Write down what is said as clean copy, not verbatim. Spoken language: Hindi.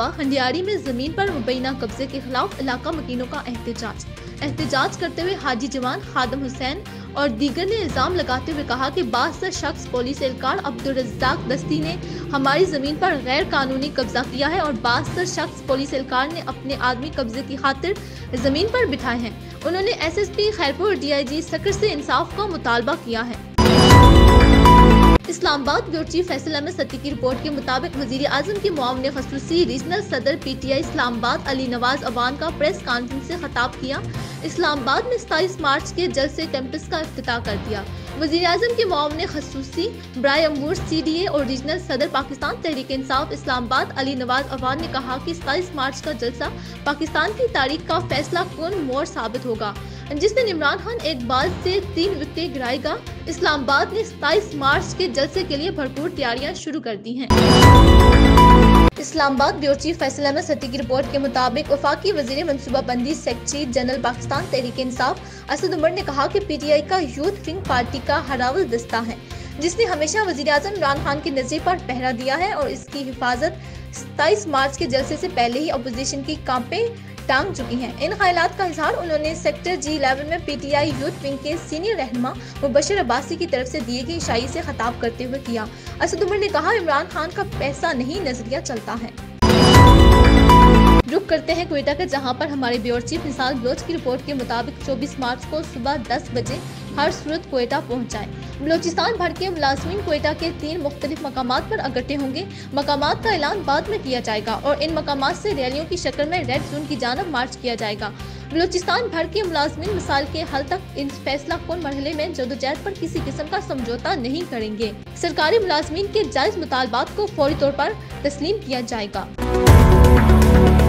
हंडियारी में जमीन पर मुबैना कब्जे के खिलाफ इलाका मकीनों का एहतजाज करते हुए हाजी जवान खादम हुसैन और दीगर ने इल्जाम लगाते हुए कहा कि 62 शख्स पुलिस एहलकार अब्दुल रज़्ज़ाक दस्ती ने हमारी जमीन पर गैर कानूनी कब्जा किया है और 62 शख्स पुलिस एहलकार ने अपने आदमी कब्जे की खातिर जमीन पर बिठाए हैं। उन्होंने एसएसपी खैरपुर डीआईजी सकर से इंसाफ का मुतालबा किया है। इस्लामाबाद ब्यूरो चीफ फैसल अहमद सत्ती की रिपोर्ट के मुताबिक वज़ीर आज़म के मुआविन ख़ुसूसी रीजनल सदर पीटीआई इस्लामाबाद अली नवाज अवान का प्रेस कॉन्फ्रेंस से खिताब किया। इस्लामाबाद में 27 मार्च के जलसे कैंपस का इफ्तिताह कर दिया। वज़ीर आज़म के मुआविन ख़ुसूसी बराए अमूर सीडीए और रीजनल सदर पाकिस्तान तहरीक इंसाफ इस्लामाबाद अली नवाज अवान ने कहा कि 27 मार्च का जलसा पाकिस्तान की तारीख का फैसला कुन मोड़ साबित होगा, जिस दिन इमरान खान एक बार से 3 विकेटें गिराएगा। इस्लामाबाद ने 27 मार्च के जलसे के लिए भरपूर तैयारियां शुरू कर दी हैं। इस्लामाबाद ब्यूरो चीफ फैसल अहमद सत्ती की रिपोर्ट के मुताबिक वफाकी वजीर मनसूबाबंदी सेक्रेटरी जनरल पाकिस्तान तहरीक इंसाफ असद उमर ने कहा कि पीटीआई का यूथ विंग पार्टी का हरावल दस्ता है, जिसने हमेशा वजीर आज़म इमरान खान की नज़र पर पहरा दिया है और इसकी हिफाजत 27 मार्च के जलसे से पहले ही अपोजिशन की कांपे टांग चुकी हैं। इन ख्यालात का इजहार उन्होंने सेक्टर G11 में पीटीआई यूथ विंग के सीनियर रहनुमा मुबशर अब्बासी की तरफ से दिए गए इशारे से खिताब करते हुए किया। असद उमर ने कहा, इमरान खान का पैसा नहीं नजरिया चलता है। रुक करते हैं क्वेटा का, जहां पर हमारे ब्यूरो चीफ निसार बलोच की रिपोर्ट के मुताबिक 24 मार्च को सुबह 10 बजे हर सूरत क्वेटा पहुंच जाए। बलोचिस्तान भर के मुलाजमीन क्वेटा के 3 मुख्तलिफ मकामात पर इकट्ठे होंगे। मकामात का ऐलान बाद में किया जाएगा और इन मकामात से रैलियों की शक्ल में रेड जोन की जानब मार्च किया जाएगा। बलोचिस्तान भर के मुलाजमीन मिसाल के हल तक इन फैसला कुन मरहले में जदोजहद पर किसी किस्म का समझौता नहीं करेंगे। सरकारी मुलाजमीन के जायज मुतालबात को फौरी तौर पर तस्लीम किया जाएगा।